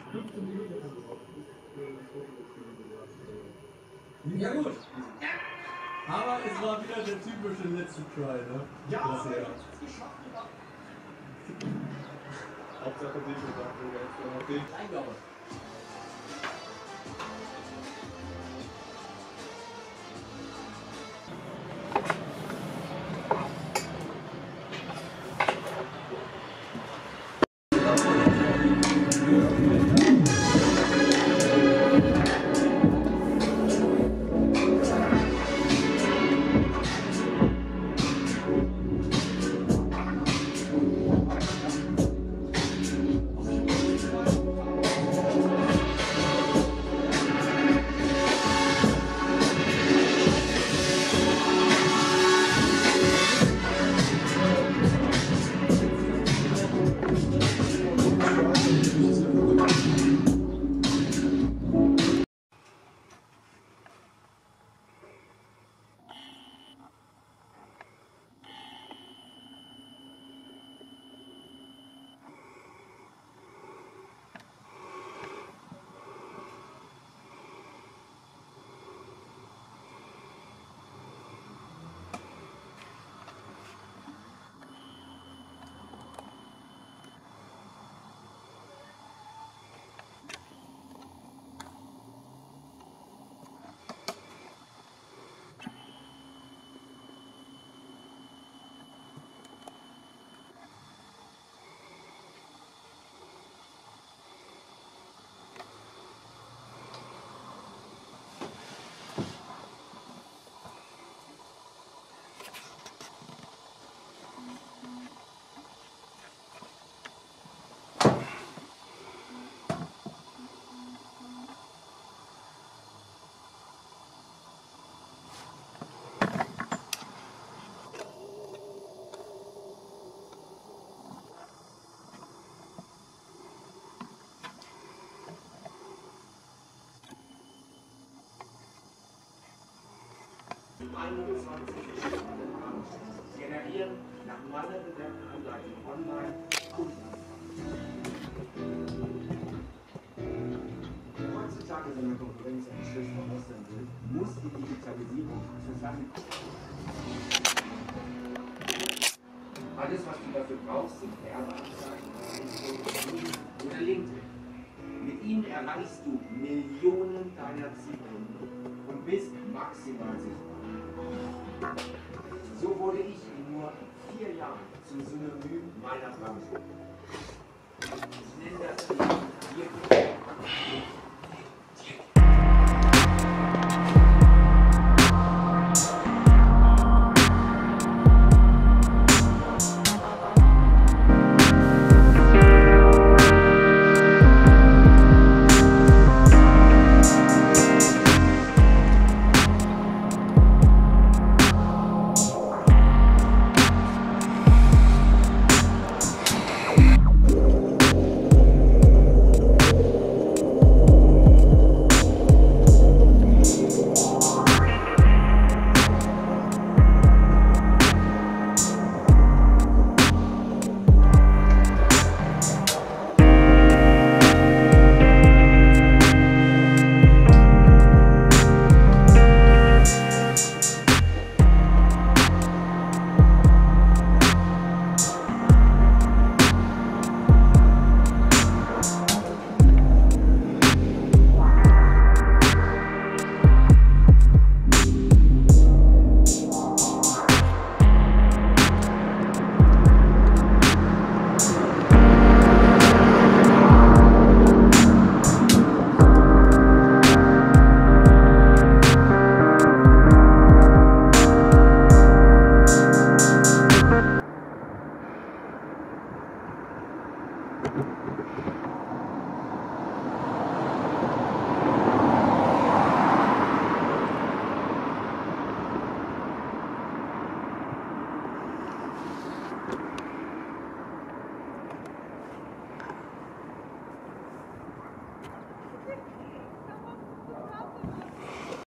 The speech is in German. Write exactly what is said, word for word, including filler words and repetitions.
Ja gut. Aber es war wieder der typische letzte Try, ne? Ja, das aber ja. ich hab's geschafft. Hauptsache dich und dann dich. Eingabe. einundzwanzig Stunden an. Generieren nach meiner bewährten Anleitung online Kunden. Heutzutage, wenn eine Konkurrenz einen Schritt voraussetzen will, muss die Digitalisierung für Sachen. Alles, was du dafür brauchst, sind Werbeanzeigen, Facebook oder LinkedIn. Mit ihnen erreichst du Millionen deiner Zielkunden und bist maximal sichtbar. So wurde ich in nur vier Jahren zum Synonym meiner Branche. Ich nenne das